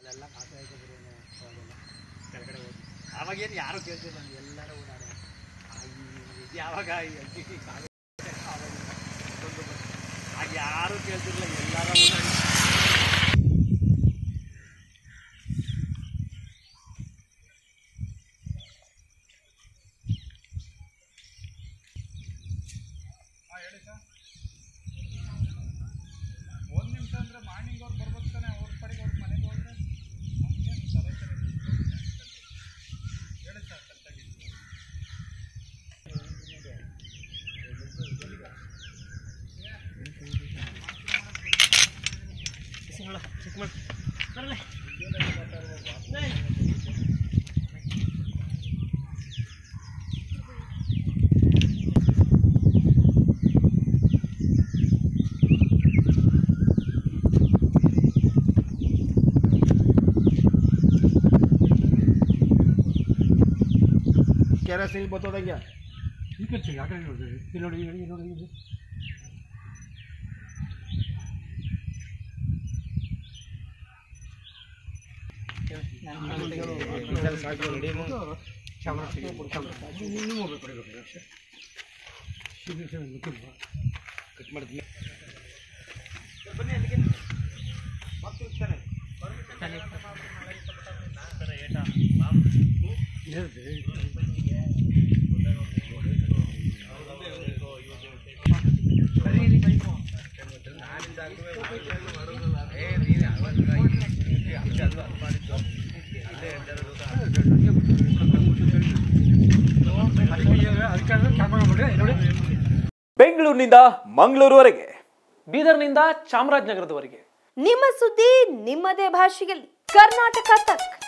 ಎಲ್ಲ ಕಾಸು ಆಯ್ತು ಬರೋನು ಅವಾಗೆಲ್ಲ ಕೆಳಗಡೆ ಹೋಗಿ ಅವಾಗೇನು ಯಾರು ಕೇಳ್ತಿಲ್ಲ ನಾನು ಎಲ್ಲರೂ ಓಡಾಡ ಯಾವಾಗ ಆಗ ಯಾರು ಕೇಳ್ತಿರ್ಲಿಲ್ಲ ಎಲ್ಲರೂ ಓಡಾಡಿ ಮಾರ್ನಿಂಗ್ ಅವ್ರು ಬರ್ಬೇಕು ತಾನೆ ಅವ್ರ ಕಡೆಗೆ ಅವ್ರ ಮನೆಗೆ ಹೋದ್ರೆ ನಮಗೇನು ಸಮಸ್ಯೆ ಹೇಳಿ ಸರ್ ಕರೆಕ್ಟಾಗಿ क्या सिंह बता क्या ಬೆಂಗಳೂರಿನಿಂದ ಮಂಗಳೂರುವರೆಗೆ, ಬೀದರ್ನಿಂದ ಚಾಮರಾಜನಗರದವರೆಗೆ ನಿಮ್ಮ ಸುದ್ದಿ ನಿಮ್ಮದೇ ಭಾಷೆಯಲ್ಲಿ ಕರ್ನಾಟಕ ತಕ್.